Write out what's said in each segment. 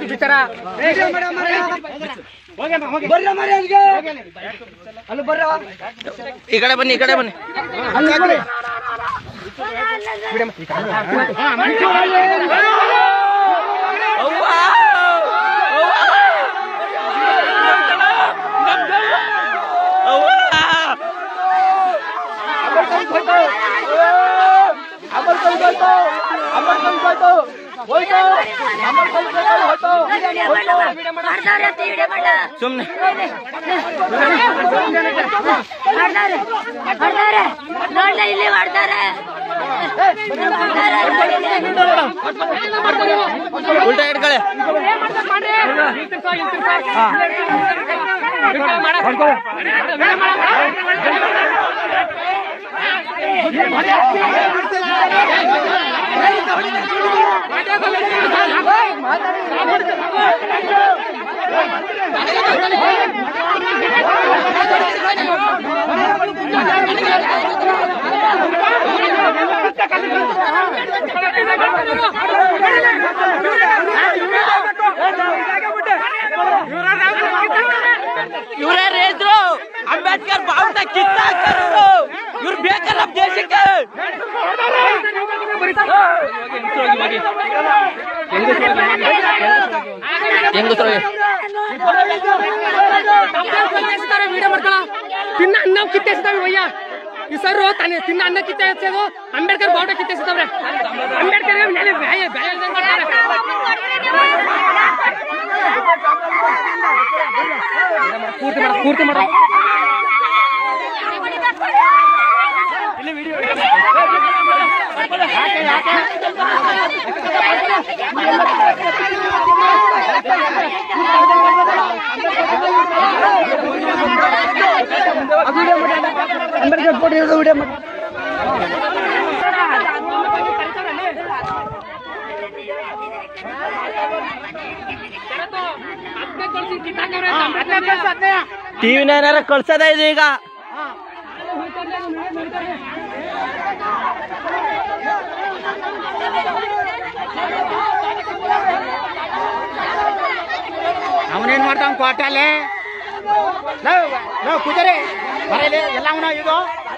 ಆಯ್ತು ಬಿಚಾರ ಈ ಕಡೆ ಬನ್ನಿ ಸುಮ್ಮನೆ ಇಲ್ಲಿ ಮಾಡ್ತಾರೆ ಉಲ್ಟಾ ಇಟ್ಕೊಳ್ಳಿ ಇವರೇ ರೈತರು ಅಂಬೇಡ್ಕರ್ ಬಾವುಟ ಕಿತ್ತಾಕ್ತಾರು ಇವ್ರು ಬೇಕಲ್ಲ ನಮ್ಮ ದೇಶಕ್ಕೆ ತಿನ್ನ ಅನ್ನ ಕಿತ್ತೇಸ್ತಾವೆ ವಯ್ಯ ಈ ಸರ್ ತಾನೆ ತಿನ್ನ ಅನ್ನ ಕಿತ್ತೇಸೋದು ಅಂಬೇಡ್ಕರ್ ಬಾವುಟ ಕಿತ್ತೇಸ್ತಾವ್ರೆ ಅಂಬೇಡ್ಕರ್ ಪೂರ್ತಿ ಮಾಡ ಅಂಬೇಡ್ಕರ್ ಫೋಟೋ ವಿಡಿಯೋ ಮಾಡಿ ಟಿವಿನ ಏನಾರ ಕಳ್ಸದ ಇದು ಈಗ ಅವನೇನ್ ಮಾಡ್ತಾವ ಕ್ವಾರ್ಟಲ್ಲಿ ನಾವು ಕುದುರೆ ಬರಲಿ ಎಲ್ಲ ಅವನ ಇದು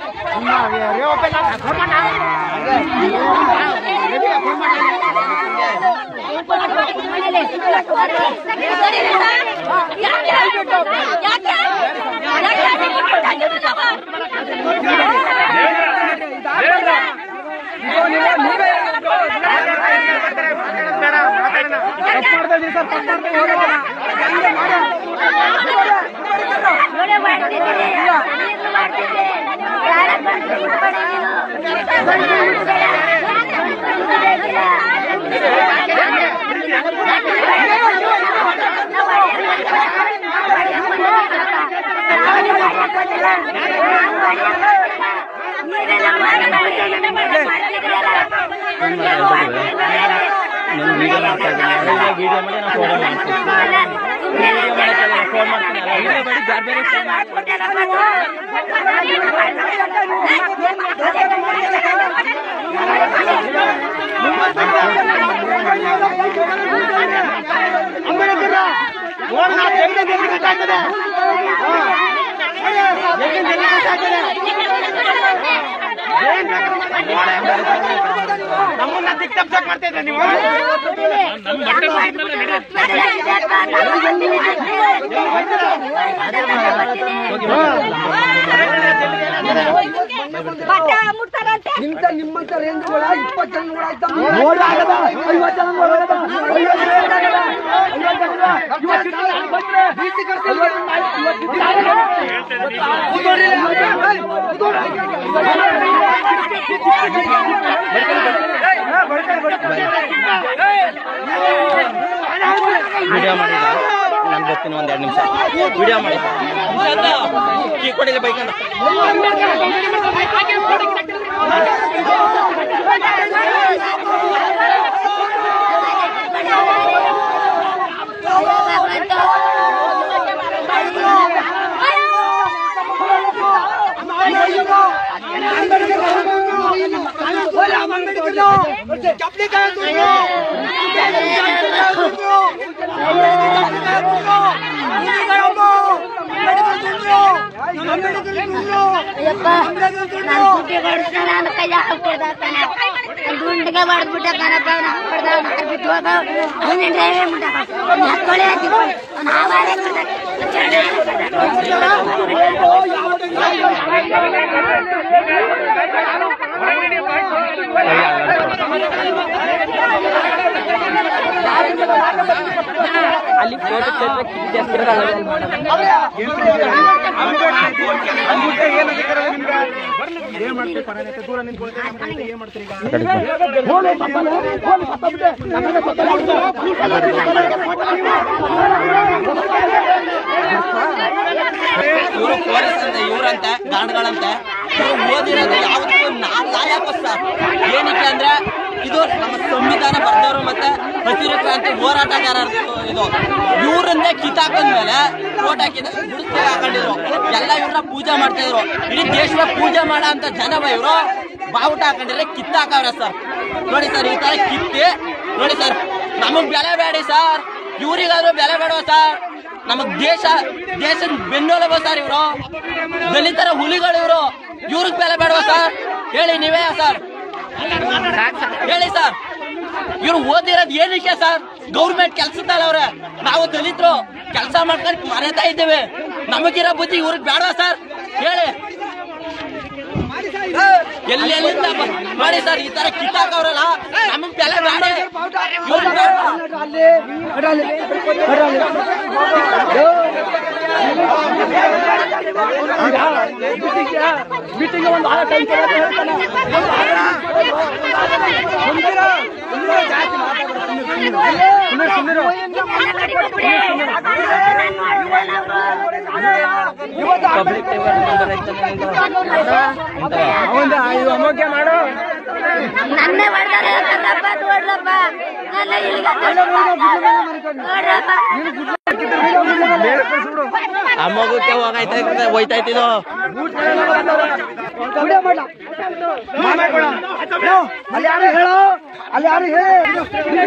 ನಮ್ಮನ್ನ ದಿಕ್ತಪ್ಸಕ್ ಮಾಡ್ತಿದ್ರೆ ನೀವು ನಿಮ್ಮಂತ ರೇಂಜ್ಗಳ 20 ಜನ ಆಯ್ತಾ 50 ವಿಡಿಯೋ ಮಾಡಿದ ನಾನು ಬರ್ತೀನಿ ಒಂದ್ 2 ನಿಮಿಷ ವಿಡಿಯೋ ಮಾಡಿ ಕೀ ಕೊಡಿಲ್ಲ ಬೈಕ್ ಅಂತ ಗುಂಡಿಗೆ ಬಡ್ದ್ಬಿಟ್ಟ ಕಣಪ್ಪ ಬಿಟ್ಟು ಮುಂದಿನ ಡ್ರೈವರ್ ಮುಟ್ಟ ಹತ್ಕೊಳ್ಳಿ ಅಲ್ಲಿ ಫೋಟೋ ಇವರು ಪೊಲೀಸ್ ಅಂತ ಇವ್ರಂತೆ ಗಾರ್ಡ್ಗಳಂತೆ ಓದಿರೋದು ಯಾವತ್ತೂ ಲಾಯಕ ಸರ್. ಏನಕ್ಕೆ ಅಂದ್ರೆ ಇದು ನಮ್ಮ ಸಂವಿಧಾನ ಬರೆದವರು ಮತ್ತೆ ಹಸಿರು ಕ್ರಾಂತಿ ಹೋರಾಟಗಾರರು. ಇದು ಇವ್ರನ್ನೇ ಕಿತ್ತಾಕೊಂಡ್ಮೇಲೆ ಕೋಟ್ ಹಾಕಿದ ಗುಡಿಸ್ತಾ ಹಾಕೊಂಡಿದ್ರು. ಎಲ್ಲ ಇವ್ರನ್ನ ಪೂಜೆ ಮಾಡ್ತಾ ಇದ್ರು. ಇಡೀ ದೇಶದ ಪೂಜೆ ಮಾಡೋ ಅಂತ ಜನವ ಇವರು ಬಾವುಟ ಹಾಕೊಂಡಿದ್ರೆ ಕಿತ್ತಾಕವ್ರೆ ಸರ್. ನೋಡಿ ಸರ್, ಈ ತರ ಕಿತ್ತಿ ನೋಡಿ ಸರ್, ನಮಗ್ ಬೆಲೆ ಬೇಡಿ ಸರ್, ಇವ್ರಿಗಾದ್ರೂ ಬೆಲೆ ಬೇಡವ ಸರ್. ನಮಗ್ ದೇಶದ ಬೆನ್ನೆಲುಬು ಸರ್ ಇವರು, ದಲಿತರ ಹುಲಿಗಳು ಇವರು. ಇವ್ರಿಗೆ ಬೆಲೆ ಬೇಡವ ಸರ್? ಹೇಳಿ ನೀವೇ ಸರ್, ಹೇಳಿ ಸರ್. ಇವ್ರು ಓದಿರೋದು ಏನಕ್ಕೆ ಸರ್? ಗೌರ್ಮೆಂಟ್ ಕೆಲ್ಸದಲ್ಲ ಅವ್ರೆ. ನಾವು ದಲಿತರು ಕೆಲಸ ಮಾಡ್ಕೊಂಡು ಮರೆತಾ ಇದ್ದೇವೆ. ನಮಗಿರೋ ಬುದ್ಧಿ ಇವ್ರಿಗೆ ಬೇಡವಾ ಸರ್? ಹೇಳಿ. ಎಲ್ಲಿಂದ ನೋಡಿ ಸರ್, ಈ ತರ ಕಿತ್ತಾಕವ್ರಲ್ಲ, ನಮಗ್ ಬೆಲೆ ಬೇಡ. ಮೀಟಿಂಗ್ ಒಂದು ಆಳ ಟೈಮ್ ಪಬ್ಲಿಕ್ ಅಮೋಘ್ಯ ಮಾಡು. ನನ್ನೇ ಮಾಡ್ತಾರೆ ನೋಡ್ರಪ್ಪ, ನನ್ನ ಆ ಮಗುಕ್ಕೆ ಹೋಯ್ತಾ ಇತ್ತಿದು. ಅಲ್ಲಿ ಯಾರು ಹೇಳೋ, ಅಲ್ಲಿ ಯಾರು ಹೇಳಿ.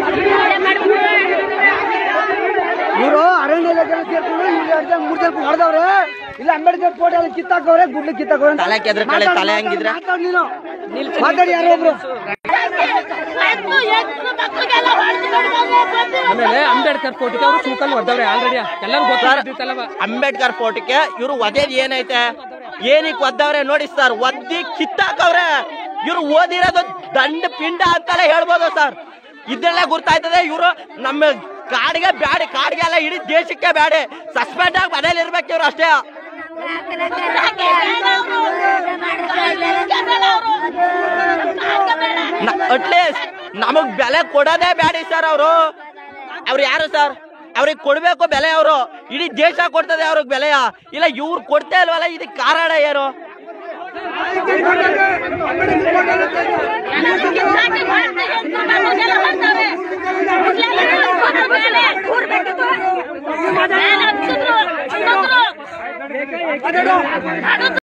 ಇವರು ಅರಣ್ಯ ಇಲಾಖೆ ಸೇರ್ಕೊಂಡು ಇಲ್ಲಿ 3 ಜನ ಹೊಡೆದವ್ರೆ. ಇಲ್ಲ ಅಂಬೇಡ್ಕರ್ ಫೋಟೋ ಎಲ್ಲ ಕಿತ್ತಾಕವ್ರೆ, ಗುಡ್ಲಿ ಕಿತ್ತಾಕವ್ರೆ. ತಲೆ ಕೆದ್ರ ಕಳೆ ತಲೆ ಹಂಗಿದ್ರೆ ನೀನು ಮಾತಾಡಿ ಯಾರೋ ಒಬ್ರು. ಆಮೇಲೆ ಅಂಬೇಡ್ಕರ್ ಫೋಟೋಗೆ ಅವರು ಸೂಕಲ್ ಒದ್ದವ್ರೆ ಆಲ್ರೆಡಿ, ಎಲ್ಲರೂ ಗೊತ್ತಾಗ್ತಿತ್ತಲ್ಲವ. ಅಂಬೇಡ್ಕರ್ ಫೋಟೋಕ್ಕೆ ಇವ್ರು ಒದೇದ್ ಏನೈತೆ, ಏನಕ್ಕೆ ಒದ್ದವ್ರೆ ನೋಡಿ ಸರ್, ಒದ್ದಿ ಕಿತ್ತಾಕವ್ರೆ. ಇವ್ರು ಓದಿರೋದು ದಂಡ ಪಿಂಡ ಅಂತೆಲ್ಲ ಹೇಳ್ಬೋದು ಸರ್. ಇದೆಲ್ಲ ಗುರ್ತಾಯ್ತದೆ. ಇವರು ನಮ್ಮ ಕಾಡಿಗೆ ಬ್ಯಾಡಿ, ಕಾಡಿಗೆ ಎಲ್ಲ ಇಡೀ ದೇಶಕ್ಕೆ ಬ್ಯಾಡಿ. ಸಸ್ಪೆಂಡ್ ಆಗಿ ಮನೇಲಿ ಇರ್ಬೇಕು ಇವ್ರು ಅಷ್ಟೇ. ಅಟ್ಲೀಸ್ಟ್ ನಮಗ್ ಬೆಲೆ ಕೊಡೋದೇ ಬ್ಯಾಡಿ ಸರ್. ಅವ್ರು ಯಾರು ಸರ್? ಅವ್ರಿಗೆ ಕೊಡ್ಬೇಕು ಬೆಲೆ. ಅವರು ಇಡೀ ದೇಶ ಕೊಡ್ತದೆ ಅವ್ರಿಗೆ ಬೆಲೆಯ. ಇಲ್ಲ ಇವ್ರು ಕೊಡ್ತಾ ಇಲ್ವಲ್ಲ, ಇದಕ್ಕೆ ಕಾರಣ ಏನು?